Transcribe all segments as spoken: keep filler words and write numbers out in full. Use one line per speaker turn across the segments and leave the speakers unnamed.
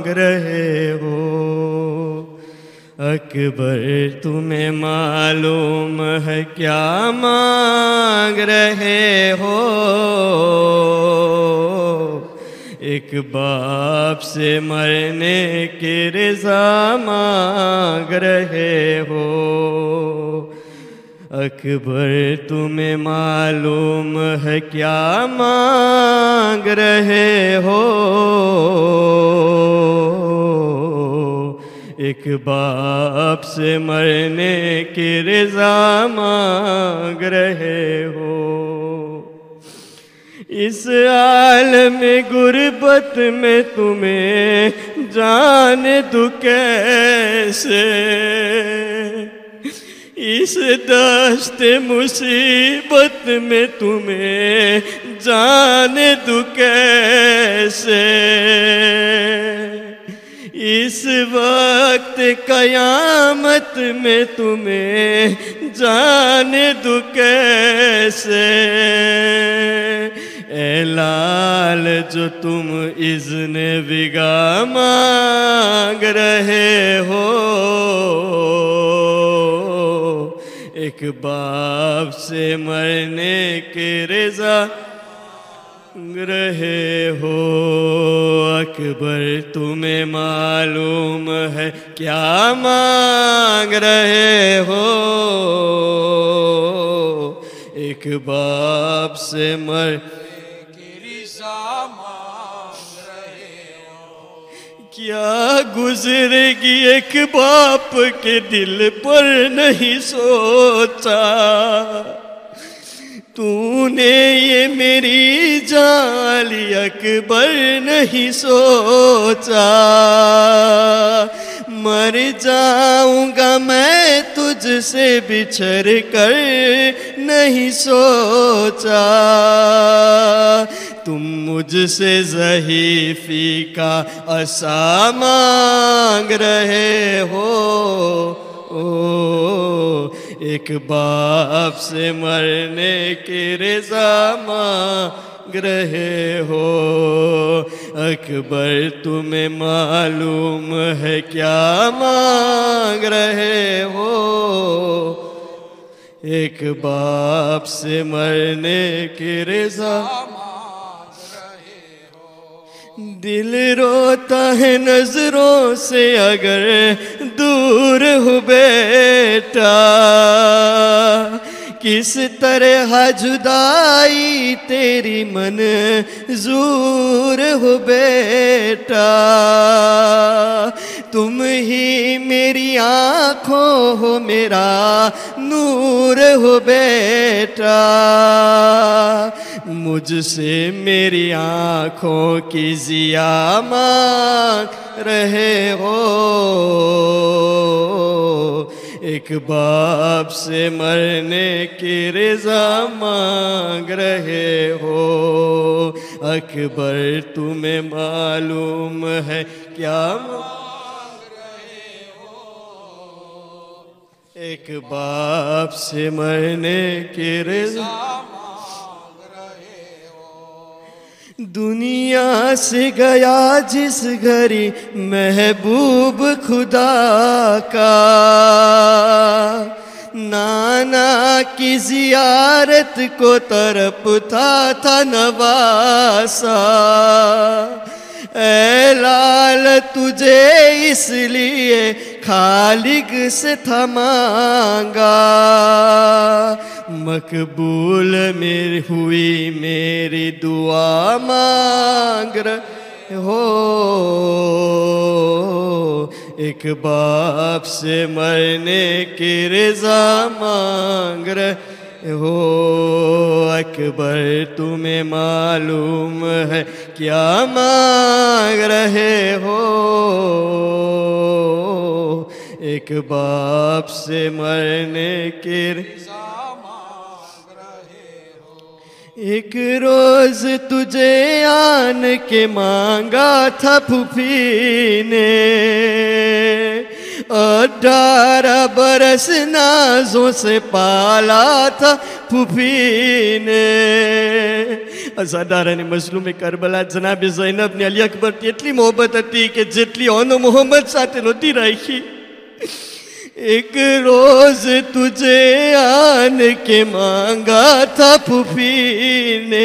رہے ہو اکبر تمہیں معلوم ہے کیا مانگ رہے ہو ایک باپ سے مرنے کی رضا مانگ رہے ہو اکبر تمہیں معلوم ہے کیا مانگ رہے ہو ایک باپ سے مرنے کی رضا مانگ رہے ہو اس عالم غربت میں تمہیں جانے دوں کیسے اس دشت مصیبت میں تمہیں جانے دوں کیسے اس وقت قیامت میں تمہیں جانے دوں کیسے اے لال جو تم اذن بگا مانگ رہے ہو ایک باپ سے مرنے کی رضا رہے ہو اکبر تمہیں معلوم ہے کیا مانگ رہے ہو ایک باپ سے مر کیا گزرے گی ایک باپ کے دل پر نہیں سوچا تو نے یہ میری جالی اکبر نہیں سوچا مر جاؤں گا میں تجھ سے بچھڑ کر نہیں سوچا تم مجھ سے ضعیفی کا عصا مانگ رہے ہو او ایک باپ سے مرنے کی رضا مانگ رہے ہو اکبر تمہیں معلوم ہے کیا مانگ رہے ہو ایک باپ سے مرنے کی رضا دل روتا ہے نظروں سے اگر دور ہو بیٹا کس طرح جدائی تیری منظور ہو بیٹا تم ہی میری آنکھوں ہو میرا نور ہو بیٹا مجھ سے میری آنکھوں کی ضیا مانگ رہے ہو ایک باپ سے مرنے کی رضا مانگ رہے ہو اکبر تمہیں معلوم ہے کیا مانگ رہے ہو ایک باپ سے مرنے کی رضا دنیا سے گیا جس گھری محبوب خدا کا نانا کی زیارت کو تڑپتا تھا نواسا اے لال تجھے اس لیے خالق سے تھا مانگا مقبول میری ہوئی میری دعا مانگ رہے ہو ایک باپ سے مرنے کی رضا مانگ رہے ہو اکبر تمہیں معلوم ہے کیا مانگ رہے ہو ایک باپ سے مرنے کی رضا ایک روز تجھے آن کے مانگا تھا پھوپھی نے اٹھارہ برس نازوں سے پالا تھا پھوپھی نے અસાધારણ મસલૂમ કરબલા જનાબે ઝૈનબને અલી અકબરથી એટલી મોહબ્બત હતી કે જેટલી ઓનો મોહમ્મદ સાથે નહોતી રાખી. एक रोज तुझे आन के मांगा था फूफी ने,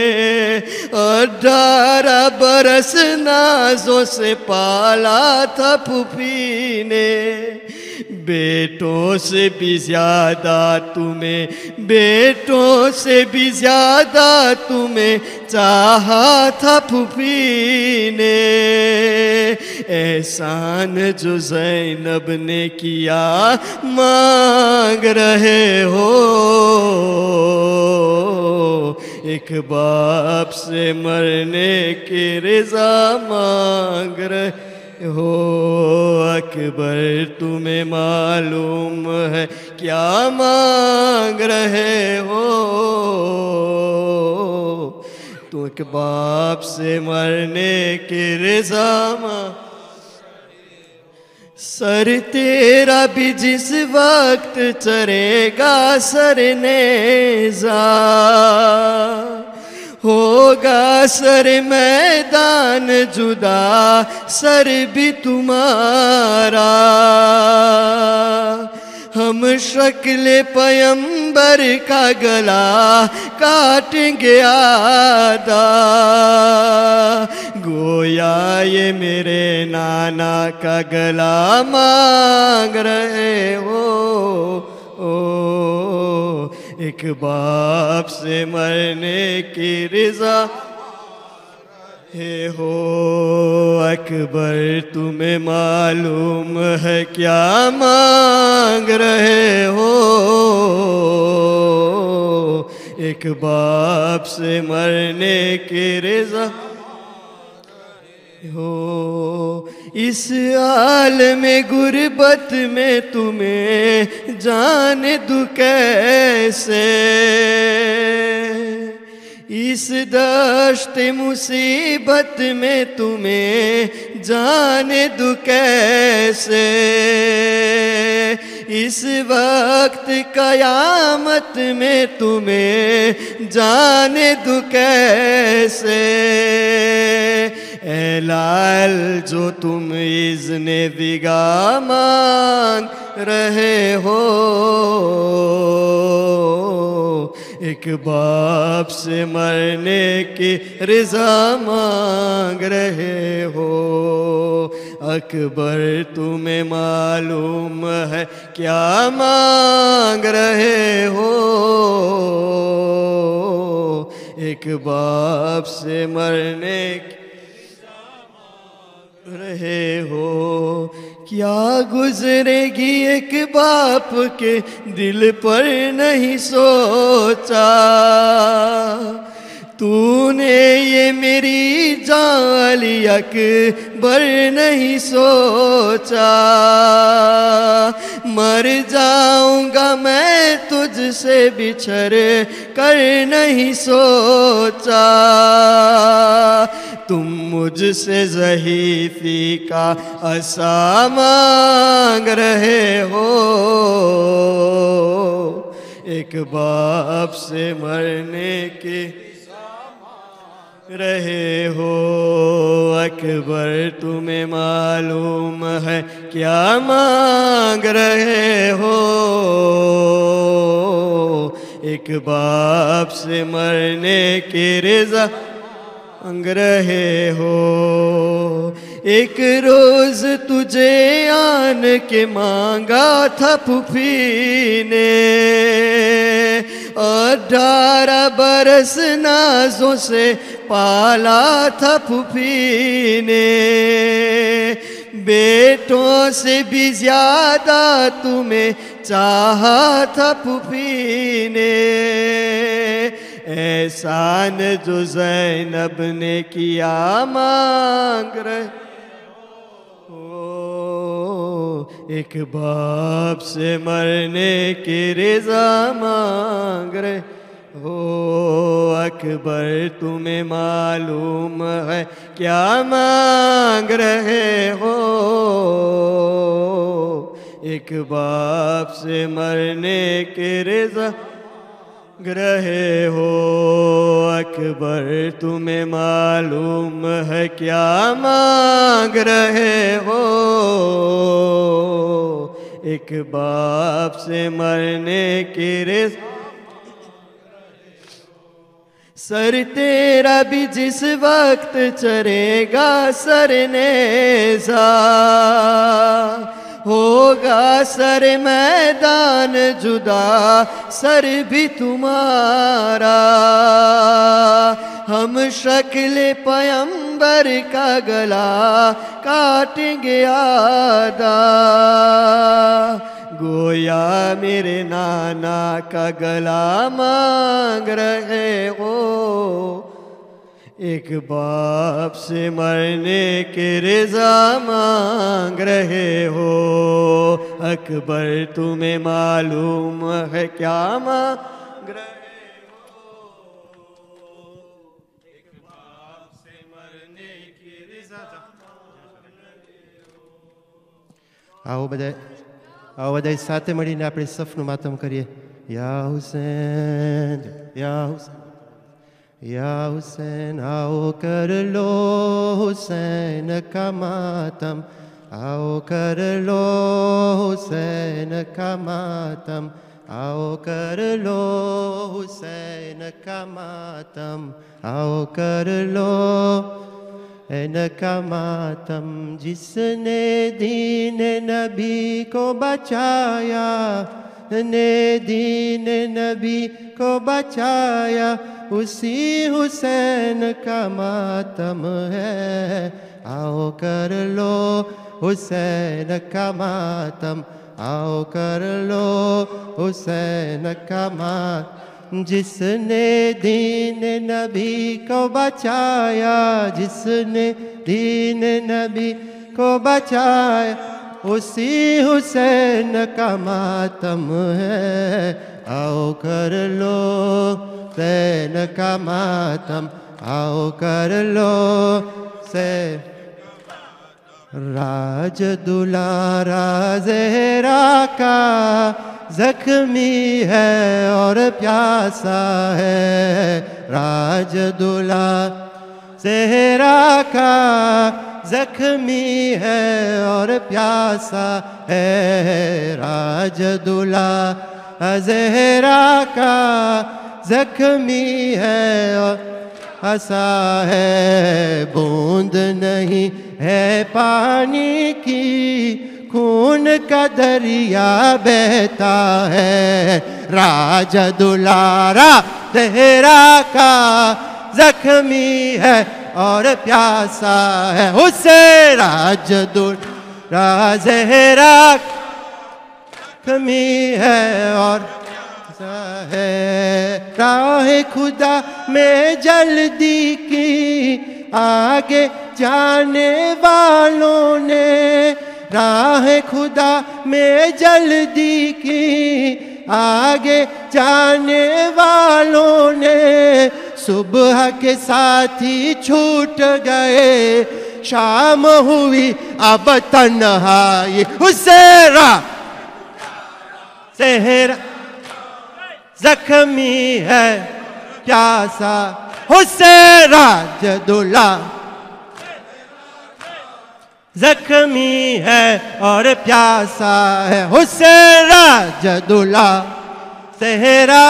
अठारह बरस नाजों से पाला था फूफी ने. बेटों से भी ज्यादा तुम्हें, बेटों से भी ज्यादा तुम्हें चाहा था फूफी ने. एहसान जो ज़ैनब ने किया मांग रहे हो, एक बाप से मरने की रज़ा मांग रहे हो. अकबर तुम्हें मालूम है क्या मांग रहे हो, तो एक बाप से मरने की रज़ा मांग. सर तेरा भी जिस वक्त चरेगा सर नेज़ा, होगा सर मैदान जुदा सर भी तुम्हारा. हम शक्ल पैगंबर का गला काटेंगे आधा, गोया ये मेरे नाना का गला मांग रहे हो. ओ एक बाप से मरने की रज़ा है हो. अकबर तुम्हें मालूम है क्या मांग रहे हो, एक बाप से मरने की रज़ा हो. इस आलम गुर्बत में तुम्हें जाने दूं कैसे, इस दश्त मुसीबत में तुम्हें जाने दूं कैसे. इस वक्त कयामत में तुम्हें जाने दूं कैसे. ऐ लाल जो तुम इज़्ने विगा मांग रहे हो, एक बाप से मरने की रज़ा मांग रहे हो. अकबर तुम्हें मालूम है क्या मांग रहे हो, एक बाप से मरने की रहे हो. क्या गुजरेगी एक बाप के दिल पर नहीं सोचा, तूने ये मेरी जाली अकबर नहीं सोचा. मर जाऊंगा मैं तुझसे बिछड़ कर नहीं सोचा. तुम मुझसे ज़हीफ़ी का असा मांग रहे हो, एक बाप से मरने के रहे हो. अकबर तुम्हें मालूम है क्या मांग रहे हो, एक बाप से मरने की रज़ा मांग रहे हो. एक रोज तुझे आन के मांगा था फूफी ने, अठारह बरस नाजों से पाला था फूफी ने. बेटों से भी ज्यादा तुम्हें चाहा था फूफी ने. एहसान जो ज़ैनब ने किया मांग रहे हो, एक बाप से मरने की रज़ा मांग रहे हो. अकबर तुम्हें मालूम है क्या मांग रहे हो, एक बाप से मरने की रज़ा رہے ہو اکبر تمہیں معلوم ہے کیا مانگ رہے ہو ایک باپ سے مرنے کی رزق سر تیرا بھی جس وقت چرے گا سر نیزہ ہوگا سر میدان جدا سر بھی تمہارا ہم شکل پیمبر کا گلا کاٹیں گے آدھا گویا میرے نانا کا گلا مانگ رہے ہو ایک باپ سے مرنے کی رضا مانگ رہے ہو اکبر تمہیں معلوم ہے کیا مانگ رہے ہو ایک باپ سے مرنے کی رضا
آؤ بدائے آؤ بدائے ساتھ مڑینے اپنے صفن ماتم کریے یا حسین یا حسین یا حسین آؤ کر لو حسین کا ماتم آؤ کر لو حسین کا ماتم آؤ کر لو حسین کا ماتم آؤ کر لو حسین کا ماتم جس نے دین نبی کو بچایا نے دین نبی کو بچایا اسی حسین کا ماتم ہے آؤ کر لو حسین کا ماتم آؤ کر لو حسین کا ماتم جس نے دین نبی کو بچایا جس نے دین نبی کو بچایا اسی حسین کا ماتم ہے آؤ کر لو حسین کا ماتم آؤ کر لو سے راج دلارا زہرا کا زخمی ہے اور پیاسا ہے راج دلارا زہرا کا زخمی ہے اور پیاسا ہے راج دلارا زہرا کا زخمی ہے اور ہنسا ہے بوند نہیں ہے پانی کی خون کا دریا بہتا ہے راج دلارا زہرا کا زخمی ہے اور پیاسا ہے حسین راج دلارا زہرا زخمی ہے اور ہے راہ خدا میں جلدی کی آگے جانے والوں نے راہ خدا میں جلدی کی آگے جانے والوں نے صبح کے ساتھ ہی چھوٹ گئے شام ہوئی اب تنہائی حسین زہرا زخمی ہے پیاسا حسین راج دلارا زخمی ہے اور پیاسا ہے حسین راج دلارا زہرا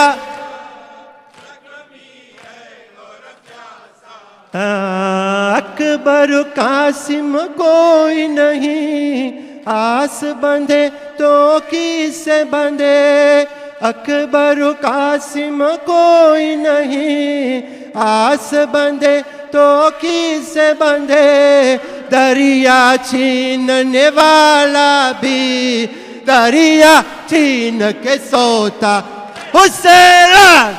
اکبر قاسم کوئی نہیں آس بندھے تو کس سے بندھے اکبر قاسم کوئی نہیں آس بندھے تو کس سے بندھے دریا چھیننے والا بھی دریا چھین کے سوتا حسین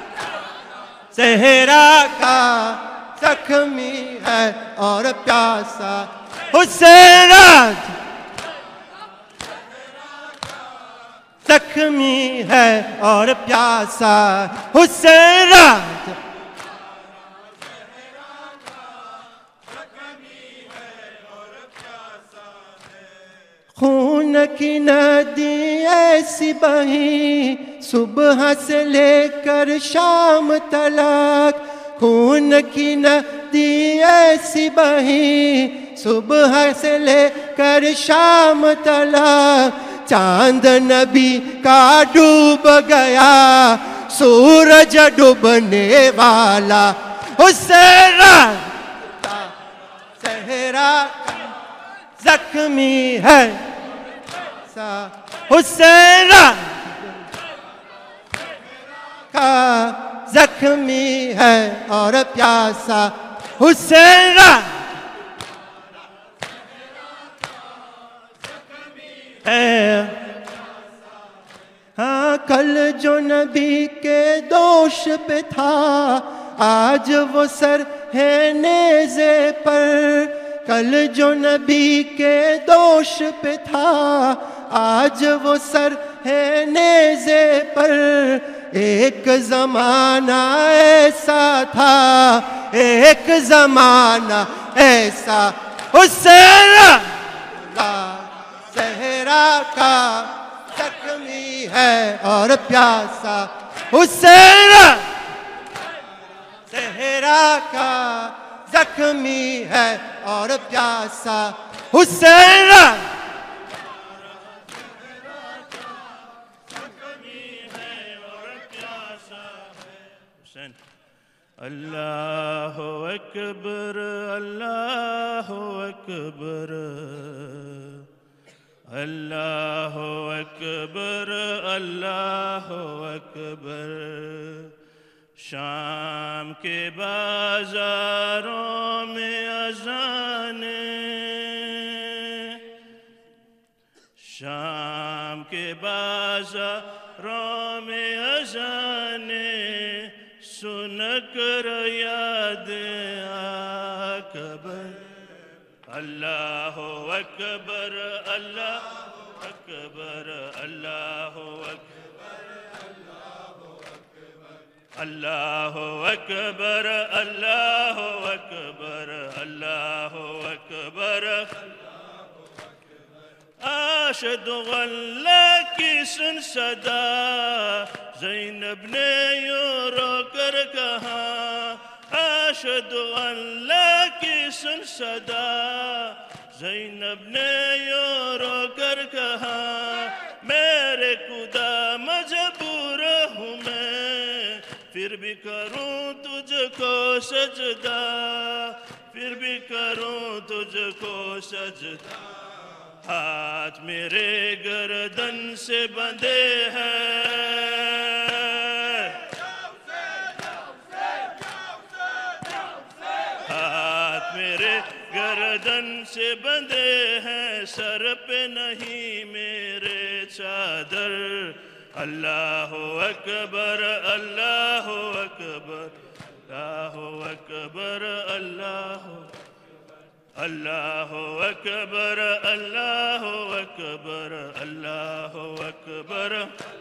زہرا کا زخمی ہے اور پیاسا حسین زخمی ہے اور پیاسا حسین خون کی ندی ایسی بہی صبح سے لے کر شام تلک خون کی ندی ایسی بہی صبح سے لے کر شام تلک چاند نبی کا ڈوب گیا سورج ڈوبنے والا حسین صحرا زخمی ہے حسین کا زخمی ہے اور پیاسا حسین ہے ہاں کل جو نبی کے دوش پہ تھا آج وہ سر ہے نیزے پر کل جو نبی کے دوش پہ تھا آج وہ سر ہے نیزے پر ایک زمانہ ایسا تھا ایک زمانہ ایسا حسین صحرا کا زخمی ہے اور پیاسا حسین صحرا کا زخمی ہے اور پیاسا حسین
اللہ اکبر اللہ اکبر اللہ اکبر اللہ اکبر شام کے بازاروں میں اذانیں شام کے بازاروں میں اذانیں سن کر یاد اکبر اللہ اکبر اللہ اکبر اللہ اکبر اللہ اکبر اللہ اکبر اللہ اکبر آشد غلہ کی سن صدا زینب نے یوں رو کر کہا آشد غلہ کی سن صدا زینب نے یوں رو کر کہا میرے خدا مجبور ہوں میں پھر بھی کروں تجھ کو سجدہ پھر بھی کروں تجھ کو سجدہ ہاتھ میرے گردن سے بندھے ہیں ہاتھ میرے گردن سے بندھے ہیں سر پہ نہیں میرے چادر اللہ اکبر اللہ اکبر اللہ اکبر اللہ اللہ اکبر اللہ اکبر اللہ اکبر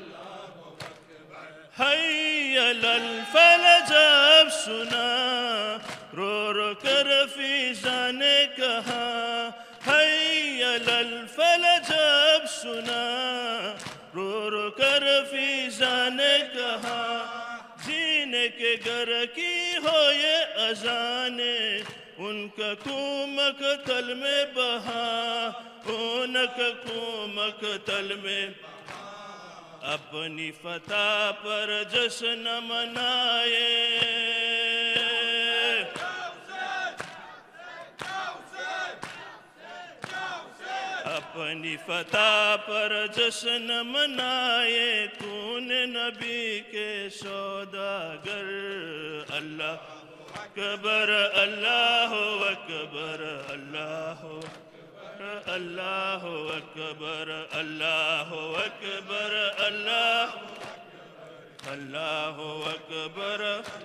حی علی الفلاح جب سنا رو رو کر فیضا نے کہا حی علی الفلاح جب سنا رو رو کر فیضا نے کہا جینے کے گھر کی ہو یہ اذانیں ان کا کومک تل میں بہا ان کا کومک تل میں اپنی فتح پر جشن منائے اپنی فتح پر جشن منائے کون نبی کے سوداگر اللہ اکبر اللہ اکبر اللہ اللہ اکبر اللہ اکبر اللہ اللہ اکبر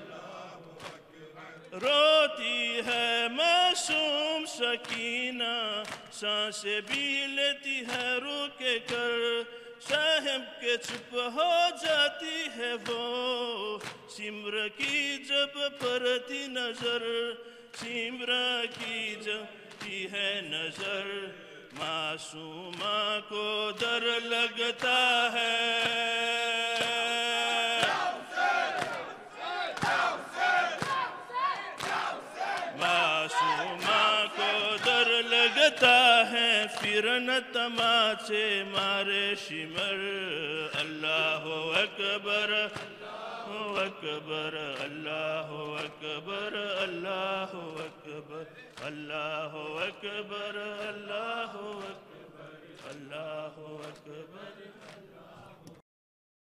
روتی ہے معصوم سکینہ سانسیں بھی لیتی ہے رو کے کر صاحب کے چپ ہو جاتی ہے وہ سمر کی جب پڑتی نظر سمر کی جب کی ہے نظر معصومہ کو ڈر لگتا ہے لگتا ہے پھر نہ تماچے مارے شمر اللہ اکبر اللہ اکبر اللہ اکبر اللہ اکبر اللہ اکبر اللہ اکبر اللہ اکبر